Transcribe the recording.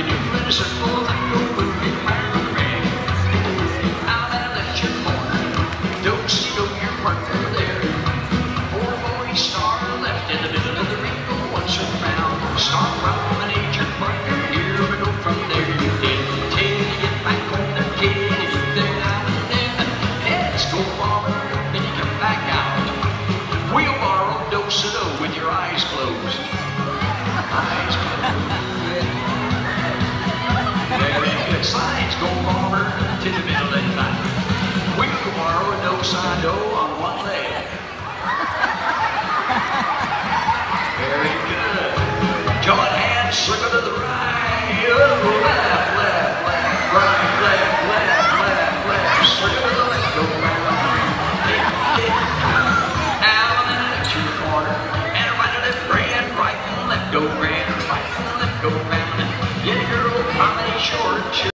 you do in a circle, I go moving round the ring. Out at the left your corner, don't see your partner there. Four boys star left in the middle of the ring, go once around. Star promenade your partner, here we go from there. You did till you get back on the kid, you get there now and then. Heads go bobbing, then you come back out. Wheelbarrow do-so-do with your eyes closed. Eyes closed. Very good. Slides go bomber to the middle of the night. Wheelbarrow do-so-do on one leg. Very good. Join hands, circle to the right. Oh, left, left, left, right, left, left, left, left. Circle to the left, go round. Out and at your corner. And right to left, grand, right and left, go grand, right and left, go round. Get a girl, combination